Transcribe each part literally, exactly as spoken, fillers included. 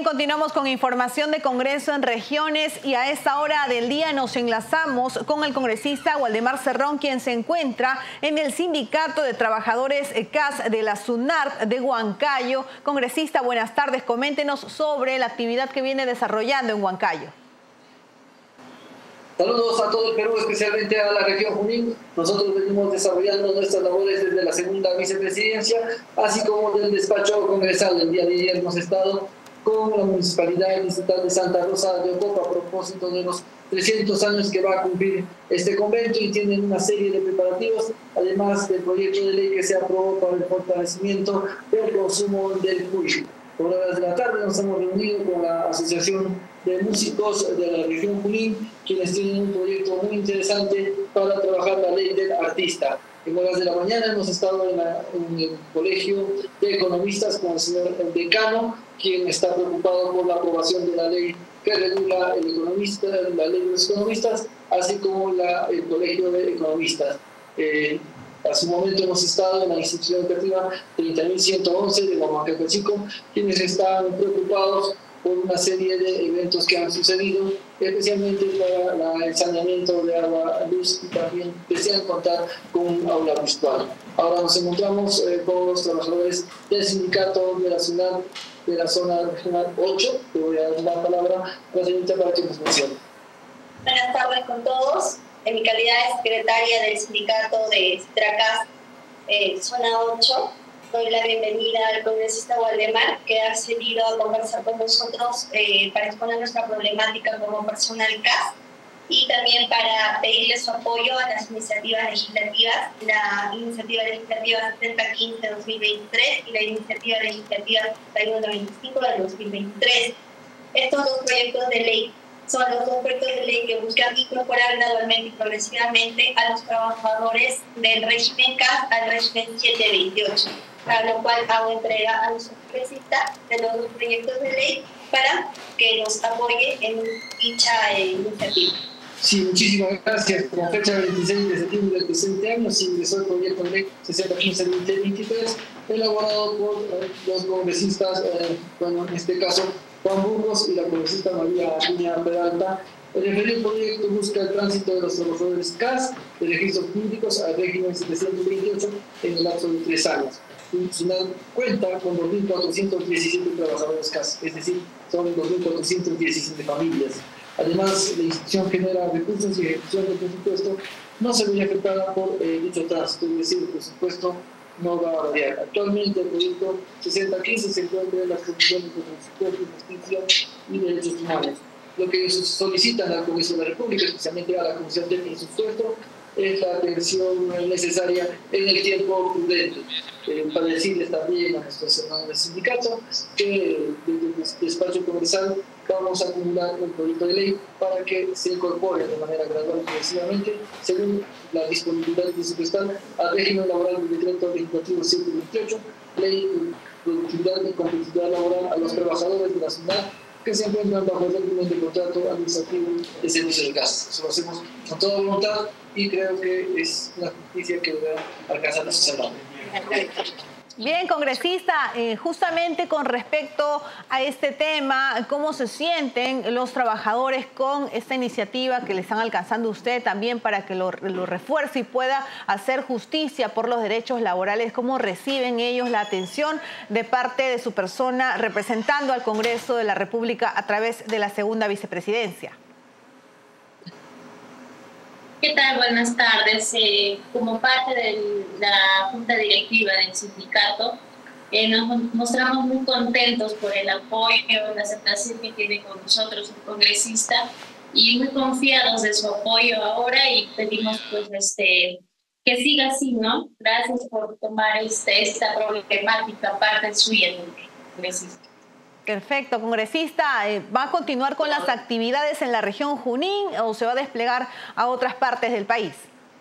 continuamos con información de Congreso en regiones y a esta hora del día nos enlazamos con el congresista Waldemar Cerrón, quien se encuentra en el Sindicato de Trabajadores C A S de la SUNARP de Huancayo. Congresista, buenas tardes. Coméntenos sobre la actividad que viene desarrollando en Huancayo. Saludos a todo el Perú, especialmente a la región Junín. Nosotros venimos desarrollando nuestras labores desde la segunda vicepresidencia, así como del despacho congresal. El día de ayer hemos estado con la Municipalidad Distrital de Santa Rosa de Ocopa a propósito de los trescientos años que va a cumplir este convento, y tienen una serie de preparativos, además del proyecto de ley que se aprobó para el fortalecimiento del consumo del cuy. Por horas de la tarde nos hemos reunido con la Asociación de Músicos de la región Junín, quienes tienen un proyecto muy interesante para trabajar la ley del artista. En horas de la mañana hemos estado en, la, en el Colegio de Economistas con el señor decano, quien está preocupado por la aprobación de la ley que regula el economista, la ley de los economistas, así como la, el Colegio de Economistas. Eh, A su momento hemos estado en la institución educativa treinta mil ciento once de Huamacachico, quienes están preocupados por una serie de eventos que han sucedido, especialmente para el saneamiento de agua, luz, y también desean contar con un aula virtual. Ahora nos encontramos eh, con los trabajadores del sindicato de la SUNARP de la zona regional ocho. Le voy a dar la palabra a la señorita para que nos mencione. Buenas tardes con todos. En mi calidad de secretaria del sindicato de Tracas, eh, zona ocho, doy la bienvenida al congresista Waldemar, que ha accedido a conversar con nosotros eh, para exponer nuestra problemática como personal C A S y también para pedirle su apoyo a las iniciativas legislativas, la iniciativa legislativa setenta quince de dos mil veintitrés y la iniciativa legislativa setenta y uno veinticinco de dos mil veintitrés. Estos dos proyectos de ley son los dos proyectos de ley que buscan incorporar gradualmente y progresivamente a los trabajadores del régimen C A S al régimen setecientos veintiocho, para lo cual hago entrega a nuestro congresista de los dos proyectos de ley para que nos apoye en dicha eh, iniciativa. Sí, muchísimas gracias. Con fecha veintiséis de septiembre del presente año se ingresó el proyecto de ley sesenta quince de dos mil veintitrés, elaborado por eh, los congresistas, eh, bueno, en este caso Juan Burgos y la congresista María Acuña Peralta. El referido proyecto busca el tránsito de los trabajadores C A S de registros públicos al régimen setecientos veintiocho en el lapso de tres años. SUNARP cuenta con dos mil cuatrocientos diecisiete trabajadores C A S, es decir, son dos mil cuatrocientas diecisiete familias. Además, la institución genera recursos y ejecución del presupuesto no se ve afectada por eh, dicho tránsito, es decir, el presupuesto no va a variar. Actualmente el proyecto sesenta quince se encuentra en las comisiones de Presupuesto, Justicia y Derechos Humanos. Lo que solicitan al Congreso de la República, especialmente a la Comisión de Presupuesto, es la atención necesaria en el tiempo prudente. Eh, para decirles también a nuestros hermanos del sindicato que desde el despacho congresal vamos a acumular un proyecto de ley para que se incorpore de manera gradual y progresivamente, según la disponibilidad presupuestal, al régimen laboral del decreto legislativo ciento veintiocho, ley de productividad y competitividad laboral a los trabajadores de la SUNARP que se encuentran bajo el régimen de contrato administrativo de servicios de gas. Eso lo hacemos con toda voluntad y creo que es una justicia que debe alcanzar la sociedad. Bien, congresista, eh, justamente con respecto a este tema, ¿cómo se sienten los trabajadores con esta iniciativa que le están alcanzando a usted también para que lo, lo refuerce y pueda hacer justicia por los derechos laborales? ¿Cómo reciben ellos la atención de parte de su persona representando al Congreso de la República a través de la segunda vicepresidencia? ¿Qué tal? Buenas tardes. Eh, como parte de la Junta Directiva del sindicato, eh, nos mostramos muy contentos por el apoyo, la aceptación que tiene con nosotros el congresista y muy confiados de su apoyo ahora, y pedimos pues este que siga así, ¿no? Gracias por tomar este, esta problemática parte suya, congresista. Perfecto, congresista. Eh, ¿Va a continuar con las actividades en la región Junín o se va a desplegar a otras partes del país?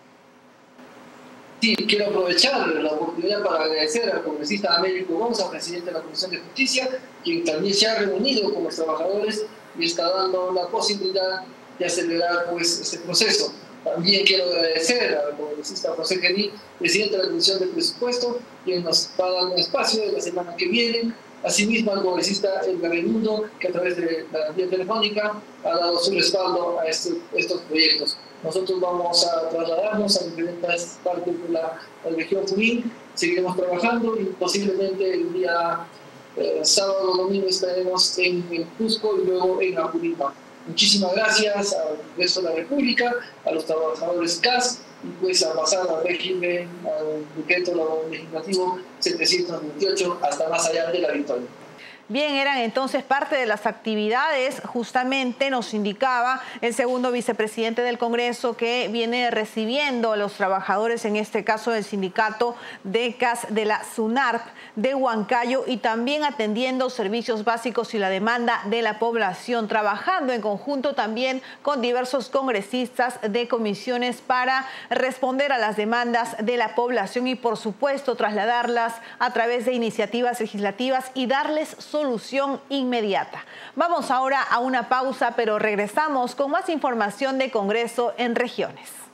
Sí, quiero aprovechar la oportunidad para agradecer al congresista Américo Gonza, presidente de la Comisión de Justicia, quien también se ha reunido con los trabajadores y está dando la posibilidad de acelerar pues, este proceso. También quiero agradecer al congresista José Gení, presidente de la Comisión de Presupuesto, quien nos va a dar un espacio de la semana que viene Asimismo, al congresista Edgar Raimundo, que a través de la vía telefónica ha dado su respaldo a este, estos proyectos. Nosotros vamos a trasladarnos a diferentes partes de la, la región Junín, seguiremos trabajando y posiblemente el día eh, sábado o domingo estaremos en, en Cusco y luego en Apurímac. Muchísimas gracias al Congreso de la República, a los trabajadores C A S y pues a pasar al régimen, al decreto legislativo setecientos veintiocho hasta más allá de la victoria. Bien, eran entonces parte de las actividades, justamente nos indicaba el segundo vicepresidente del Congreso que viene recibiendo a los trabajadores, en este caso del sindicato de C A S de la SUNARP de Huancayo, y también atendiendo servicios básicos y la demanda de la población, trabajando en conjunto también con diversos congresistas de comisiones para responder a las demandas de la población y, por supuesto, trasladarlas a través de iniciativas legislativas y darles solución inmediata. Vamos ahora a una pausa, pero regresamos con más información de Congreso en Regiones.